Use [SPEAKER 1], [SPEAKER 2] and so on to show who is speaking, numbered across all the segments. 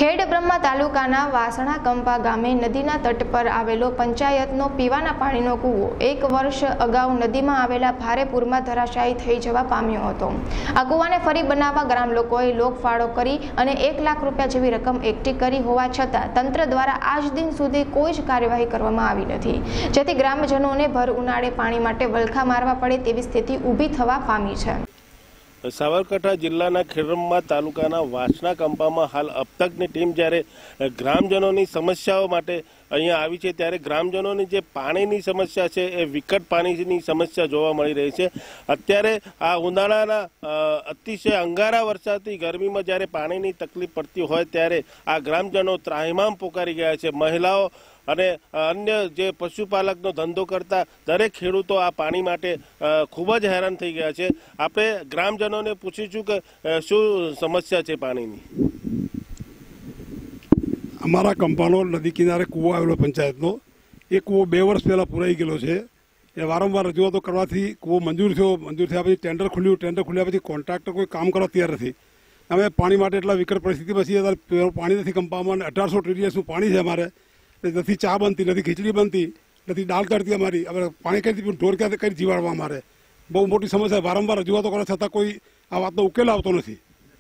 [SPEAKER 1] ખેડબ્રહ્મા તાલુકાના વાસણા કંપા ગામે નદીના તટ પર આવેલો પંચાયતનો પીવાના પાણીનો કૂવો 1 વર્ષ અગાઉ નદીમાં આવેલા ભારે પૂરમાં ધરાશાયી થઈ જવા પામ્યો હતો। આ કૂવાને ફરી બનાવવા ગ્રામ લોકોએ લોકફાળો કરી અને 1 લાખ રૂપિયા જેવી રકમ એકઠી કરી હોવા છતાં તંત્ર દ્વારા આજ દિન સુધી કોઈ જ કાર્યવાહી કરવામાં આવી નથી, જેથી ગ્રામજનોને ભર ઉનાળે પાણી માટે વલખા મારવા પડે તેવી સ્થિતિ ઊભી થવા પામી છે।
[SPEAKER 2] સાબરકાંઠા જિલ્લાના ખેડબ્રહ્મા તાલુકાના વાસણા કંપામાં હાલ અબતકની ટીમ જ્યારે ગ્રામજનોની સમસ્યાઓ માટે અહીંયા આવી છે, ત્યારે ગ્રામજનોની જે પાણીની સમસ્યા છે એ વિકટ પાણીની સમસ્યા જોવા મળી રહી છે। અત્યારે આ ઉનાળાના અતિશય અંગારા વરસાદથી ગરમીમાં જ્યારે પાણીની તકલીફ પડતી હોય ત્યારે આ ગ્રામજનો ત્રાહિમામ પોકારી ગયા છે। મહિલાઓ અને અન્ય જે પશુપાલકનો ધંધો કરતા દરેક ખેડૂતો આ પાણી માટે ખૂબ જ હેરાન થઈ ગયા છે। આપણે ગ્રામજનોને પૂછીશું કે શું સમસ્યા છે પાણીની।
[SPEAKER 3] અમારા કંપાનો નદી કિનારે કૂવો આવેલો પંચાયતનો, એ કૂવો 2 વર્ષ પહેલાં પૂરાઈ ગયેલો છે। એ વારંવાર રજૂઆતો કરવાથી કૂવો મંજૂર થયા પછી ટેન્ડર ખુલ્યા પછી કોન્ટ્રાક્ટર કોઈ કામ કરવા તૈયાર નથી। અમે પાણી માટે એટલા વિકટ પરિસ્થિતિમાં છીએ, પાણી નથી કંપામાં, 1800 TDSનું પાણી છે અમારે, નથી ચા બનતી, નથી ખીચડી બનતી, નથી દાળ તળતી અમારી। હવે પાણી કઈ ઢોર ક્યાં કઈ જીવાડવા અમારે બહુ મોટી સમસ્યા। વારંવાર રજૂઆતો કરવા છતાં કોઈ આ વાતનો ઉકેલ આવતો નથી।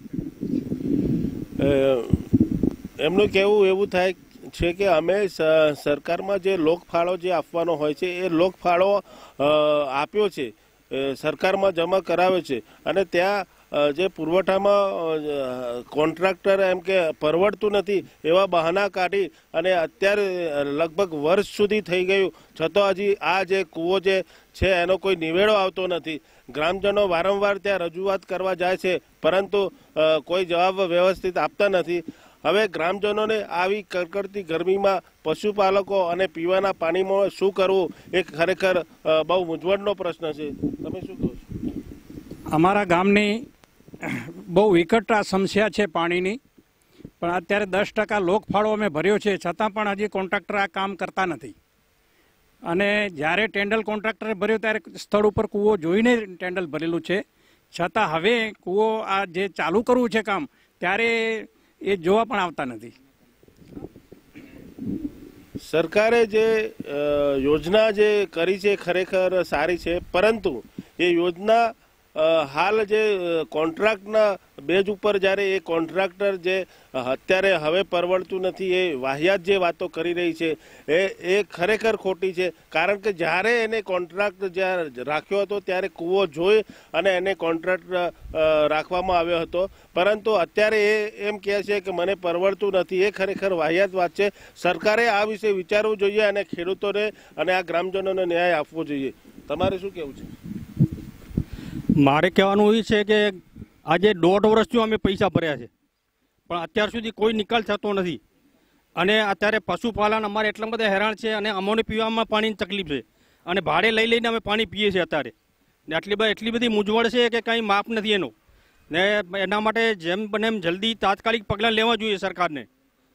[SPEAKER 2] એમનું કહેવું એવું થાય છે કે અમે સરકારમાં જે લોકફાળો જે આપવાનો હોય છે એ લોકફાળો આપ્યો છે, સરકારમાં જમા કરાવ્યો છે અને ત્યાં જે પુરવઠામાં કોન્ટ્રાક્ટર એમ કે પરવડતું નથી એવા બહાના કાઢી અને અત્યારે લગભગ વર્ષ સુધી થઈ ગયું છતાં હજી આ જે કૂવો જે છે એનો કોઈ નિવેડો આવતો નથી। ગ્રામજનો વારંવાર ત્યાં રજૂઆત કરવા જાય છે પરંતુ કોઈ જવાબ વ્યવસ્થિત આપતા નથી। હવે ગ્રામજનોને આવી કડકડતી ગરમીમાં પશુપાલકો અને પીવાના પાણીમાં શું કરવું એ ખરેખર બહુ મૂંઝવણનો પ્રશ્ન છે। તમે શું કહો છો?
[SPEAKER 4] અમારા ગામની બહુ વિકટ આ સમસ્યા છે પાણીની, પણ અત્યારે 10% લોકફાળો અમે ભર્યો છે છતાં પણ હજી કોન્ટ્રાક્ટર આ કામ કરતા નથી। અને જ્યારે ટેન્ડર કોન્ટ્રાક્ટરે ભર્યો ત્યારે સ્થળ ઉપર કૂવો જોઈને ટેન્ડર ભરેલું છે, છતાં હવે કૂવો આ જે ચાલુ કરવું છે કામ ત્યારે એ જોવા પણ આવતા નથી।
[SPEAKER 2] સરકારે જે યોજના જે કરી છે ખરેખર સારી છે, પરંતુ એ યોજના હાલ જે કોન્ટ્રાક્ટના બેઝ ઉપર જ્યારે એ કોન્ટ્રાક્ટર જે અત્યારે હવે પરવડતું નથી એ વાહિયાત જે વાતો કરી રહી છે એ ખરેખર ખોટી છે। કારણ કે જ્યારે એને કોન્ટ્રાક્ટ જ્યારે રાખ્યો હતો ત્યારે કૂવો જોઈ અને એને કોન્ટ્રાક્ટ રાખવામાં આવ્યો હતો, પરંતુ અત્યારે એ એમ કહે છે કે મને પરવડતું નથી, એ ખરેખર વાહિયાત વાત છે। સરકારે આ વિશે વિચારવું જોઈએ અને ખેડૂતોને અને આ ગ્રામજનોને ન્યાય આપવો જોઈએ। તમારે શું કહેવું છે?
[SPEAKER 5] મારે કહેવાનું એ છે કે આજે 1.5 વર્ષથી અમે પૈસા ભર્યા છે પણ અત્યાર સુધી કોઈ નિકાલ થતો નથી અને અત્યારે પશુપાલન અમારે એટલા બધા હેરાન છે અને અમને પીવામાં પાણીની તકલીફ છે અને ભાડે લઈ લઈને અમે પાણી પીએ છીએ અત્યારે ને એટલી બધી મૂંઝવણ છે કે કંઈ માપ નથી એનો ને એના માટે જેમ બને એમ જલ્દી તાત્કાલિક પગલાં લેવા જોઈએ સરકારને।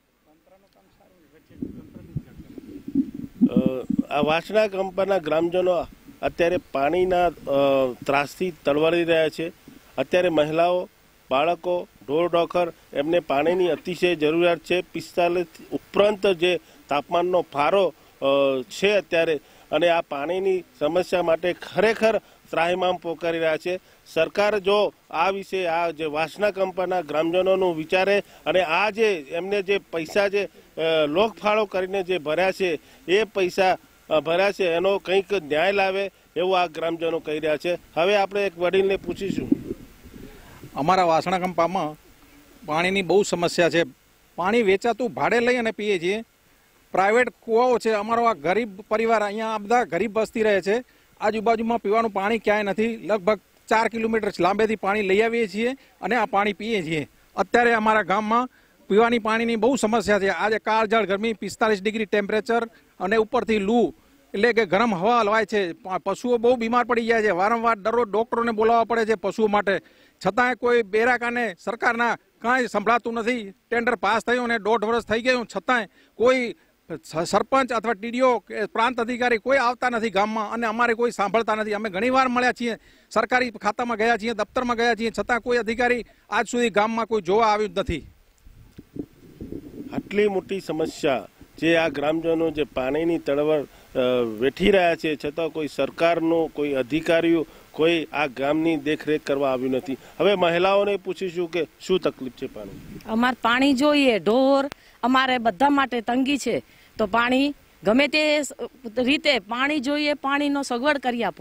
[SPEAKER 2] આ વાસણા કંપાના ગ્રામજનો અત્યારે પાણીના ત્રાસથી તળવળી રહ્યા છે। અત્યારે મહિલાઓ, બાળકો, ઢોર ઢોકર એમને પાણીની અતિશય જરૂરિયાત છે। 45 ઉપરાંત જે તાપમાનનો પારો છે અત્યારે, અને આ પાણીની સમસ્યા માટે ખરેખર ત્રાહિમામ પોકારી રહ્યા છે। સરકાર જો આ વિશે આ જે વાસણા કંપાના ગ્રામજનોનું વિચારે અને આ જે એમને જે પૈસા જે લોકફાળો કરીને જે ભર્યા છે એ પૈસા ભર્યા છે એનો કંઈક ન્યાય લાવે એવું આ ગ્રામજનો કહી રહ્યા છે। હવે આપણે એક વડીલને પૂછીશું।
[SPEAKER 6] અમારા વાસણા કંપામાં પાણીની બહુ સમસ્યા છે। પાણી વેચાતું ભાડે લઈ અને પીએ છીએ। પ્રાઇવેટ કૂવાઓ છે। અમારો આ ગરીબ પરિવાર અહીંયા આ બધા ગરીબ વસ્તી રહે છે। આજુબાજુમાં પીવાનું પાણી ક્યાંય નથી। લગભગ 4 કિલોમીટર લાંબેથી પાણી લઈ આવીએ છીએ અને આ પાણી પીએ છીએ। અત્યારે અમારા ગામમાં પીવાની પાણીની બહુ સમસ્યા છે। આજે કાળઝાળ ગરમી, 45 ડિગ્રી ટેમ્પરેચર અને ઉપરથી લૂ એટલે કે ગરમ હવા હલવાય છે। પશુઓ બહુ બીમાર પડી જાય છે। વારંવાર દરરોજ ડૉક્ટરોને બોલાવવા પડે છે પશુઓ માટે, છતાંય કોઈ બેરાકાને સરકારના કાંઈ સંભળાતું નથી। ટેન્ડર પાસ થયું અને 1.5 વર્ષ થઈ ગયું છતાંય કોઈ સરપંચ અથવા ટીડીઓ કે પ્રાંત અધિકારી કોઈ આવતા નથી ગામમાં અને અમારે કોઈ સાંભળતા નથી। અમે ઘણીવાર મળ્યા છીએ, સરકારી ખાતામાં ગયા છીએ, દફતરમાં ગયા છીએ, છતાં કોઈ અધિકારી આજ સુધી ગામમાં કોઈ જોવા આવ્યું જ નથી।
[SPEAKER 2] આટલી મોટી સમસ્યા જે આ ગ્રામજનો જે પાણીની તળવળ વેઠી રહ્યા છે, છતાં કોઈ સરકારનો કોઈ અધિકારીઓ કોઈ આ ગામની દેખરેખ કરવા આવ્યું નથી. હવે મહિલાઓને પૂછીશું કે શું તકલીફ છે પાણી.
[SPEAKER 7] અમારે પાણી જોઈએ, ઢોર અમારે બધા માટે તંગી છે, તો પાણી ગમે તે રીતે પાણી જોઈએ, પાણીનો સગવડ કરી આપો.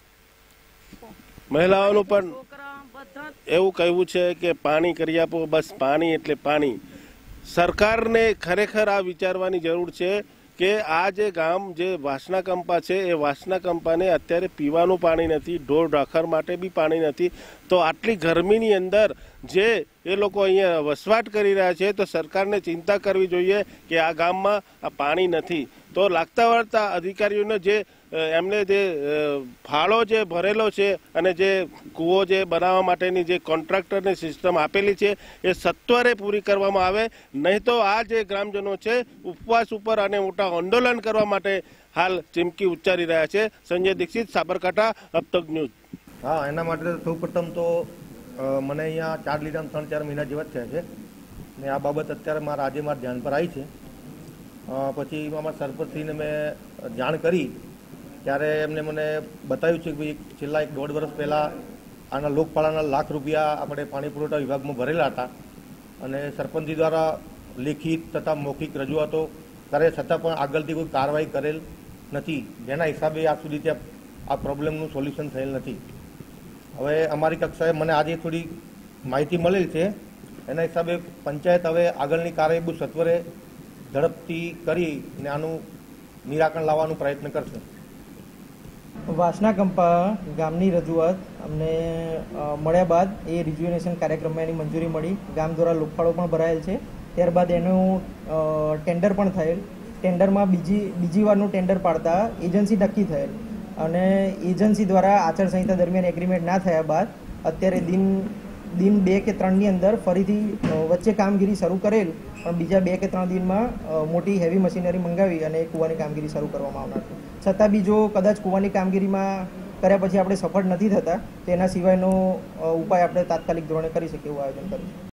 [SPEAKER 2] મહિલાઓનું પણ એવું કહેવું છે કે પાણી કરી આપો, બસ પાણી એટલે પાણી. સરકારને ખરેખર આ વિચારવાની જરૂર છે કે આ જે ગામ જે વાસણા કંપા છે એ વાસણા કંપાને અત્યારે પીવાનું પાણી નથી, ઢોર ઢાખર માટે બી પાણી નથી. તો આટલી ગરમીની અંદર જે એ લોકો અહીંયા વસવાટ કરી રહ્યા છે તો સરકારને ચિંતા કરવી જોઈએ કે આ ગામમાં આ પાણી નથી. તો લાગતા વળતા અધિકારીઓને જે એમને જે ફાળો જે ભરેલો છે અને જે કૂવો જે બનાવવા માટેની જે કોન્ટ્રાક્ટરની સિસ્ટમ આપેલી છે એ સત્વરે પૂરી કરવામાં આવે, નહીં તો આ જે ગ્રામજનો છે ઉપવાસ ઉપર અને મોટા આંદોલન કરવા માટે હાલ ચીમકી ઉચ્ચારી રહ્યા છે. સંજય દીક્ષિત, સાબરકાંઠા, અબ તક ન્યૂઝ.
[SPEAKER 8] હા, એના માટે સૌ પ્રથમ તો મને અહીંયા 4 લીધા 3-4 મહિના જેવા જ થયા છે ને આ બાબત અત્યારે મારા ધ્યાન પર આવી છે. પછી અમારા સરપંચશ્રીને મેં જાણ કરી ત્યારે એમને મને બતાવ્યું છે કે ભાઈ છેલ્લા 1-1.5 વર્ષ પહેલાં આના લોકફાળાના લાખ રૂપિયા આપણે પાણી પુરવઠા વિભાગમાં ભરેલા હતા અને સરપંચજી દ્વારા લેખિત તથા મૌખિક રજૂઆતો કરે છતાં પણ આગળથી કોઈ કાર્યવાહી કરેલ નથી, જેના હિસાબે આજ સુધી ત્યાં આ પ્રોબ્લેમનું સોલ્યુશન થયેલ નથી. હવે અમારી કક્ષાએ મને આજે થોડી માહિતી મળેલ છે, એના હિસાબે પંચાયત હવે આગળની કાર્યવાહી બહુ સત્વરે ઝડપથી કરીને આનું નિરાકરણ લાવવાનો પ્રયત્ન કરશે.
[SPEAKER 9] વાસણા કંપા ગામની રજૂઆત અમને મળ્યા બાદ એ રિજ્યુનેશન કાર્યક્રમમાં એની મંજૂરી મળી. ગામ દ્વારા લોકફાળો પણ ભરાયેલ છે. ત્યારબાદ એનું ટેન્ડર પણ થયેલ. ટેન્ડરમાં બીજી વારનું ટેન્ડર પાડતા એજન્સી નક્કી થયેલ અને એજન્સી દ્વારા આચારસંહિતા દરમિયાન એગ્રીમેન્ટ ના થયા બાદ અત્યારે દિન 2 કે 3ની અંદર ફરીથી વચ્ચે કામગીરી શરૂ કરેલ, પણ બીજા 2 કે 3 દિનમાં મોટી હેવી મશીનરી મંગાવી અને કૂવાની કામગીરી શરૂ કરવામાં આવનાર છે. છતાં બી જો કદાચ કૂવાની કામગીરીમાં કર્યા પછી આપણે સફળ નથી થતા તો એના સિવાયનો ઉપાય આપણે તાત્કાલિક ધોરણે કરી શકીએ એવું આયોજન કરીશું.